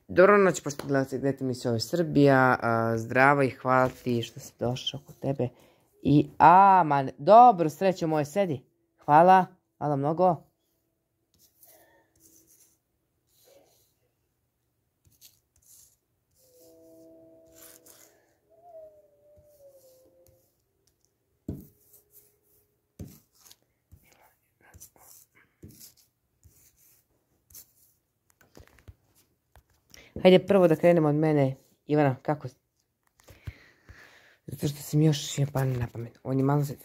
Dobro noć, pošto gledate emisiju, ovo je Srbija, zdravo i hvala ti što si došao kod tebe. I, dobro, srećo moje, sedi. Hvala mnogo. Hajde prvo da krenemo od mene. Ivana, kako? Zato što sam još Japan na pamet. On je malo se...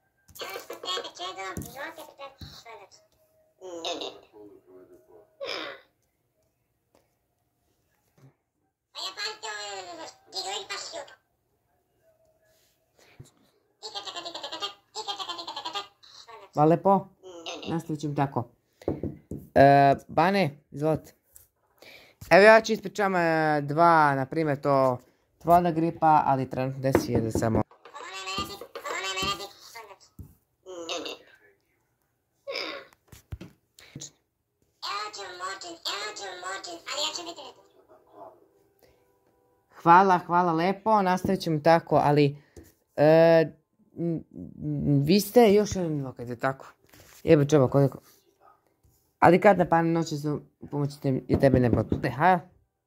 Hvala lepo. Nastavit ću tako. Bane, izvolite. Evo ja ću ispričam dva, na primjer to tvoja gripa, ali trenutno desi je da samo... Hvala lepo, nastavit ćemo tako, ali... vi ste još jedan kad je tako. Jebe čoba koliko. Ali kad na pamet noći su pomoći i tebe ne potpude, ha?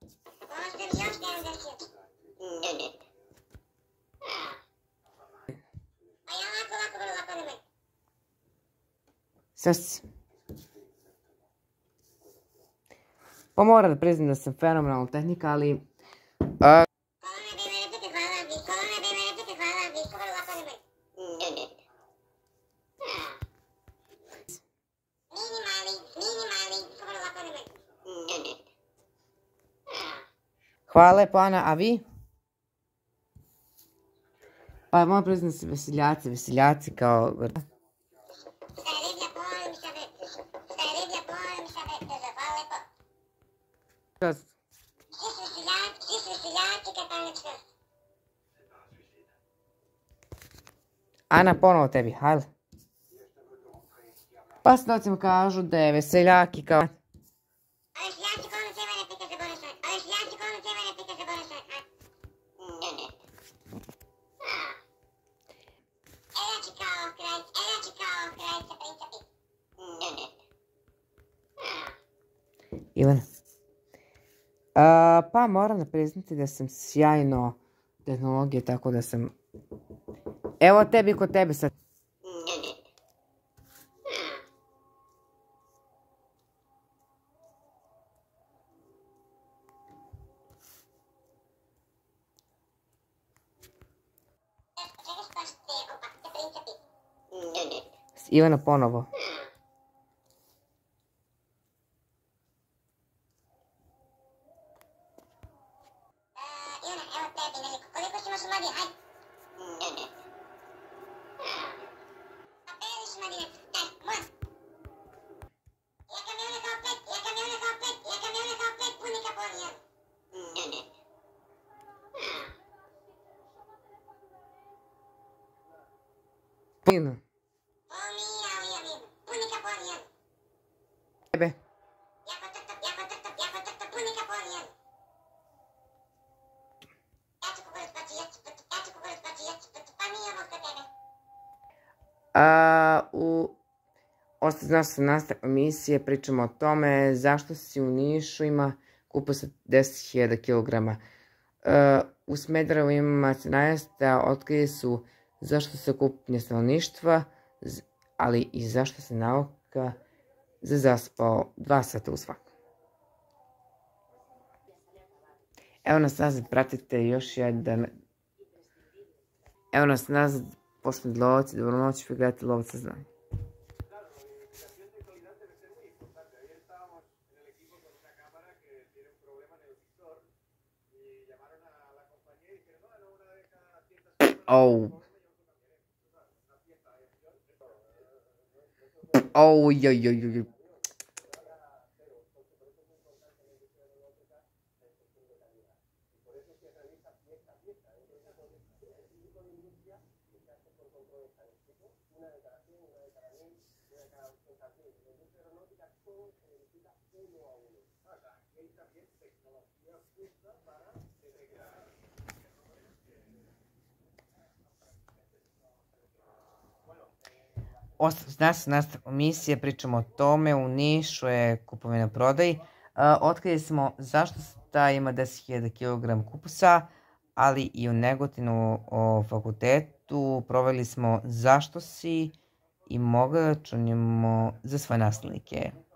Sas. Pa moram da priznam da sam fenomenalna tehnika, ali... Hvala lepo, Ana, a vi? Pa moram priznam da se veseljaci kao... Ana, ponovo tebi, hajde. Pa snocima kažu da je veseljaki kao... Ivana. Pa moram da priznati da sam sjajno tehnologije, tako da sam... Evo tebi kod tebe sad. Ivana ponovo. Ivana. Tebe. U nastavku emisije pričamo o tome zašto si u Nišu ima kupio sa 10.000 kg. U Smederevu ima 17, otkrili su zašto se okupljanje stanovništva, ali i zašto se nauka zaspao 2 sata u svaku. Evo nas nazad, pratite još jedan... Evo nas nazad, pošteni lovci, dobro noć, vi gledate Lovac saznanja. Joj. Danas u nastavku emisije pričamo o tome, u Nišu je kupovina prodaj. Otkrili smo zašto ta ima 10.000 kg kupusa, ali i u Negotinu o fakultetu proveli smo zašto si i mogli računimo za svoje nastavnike.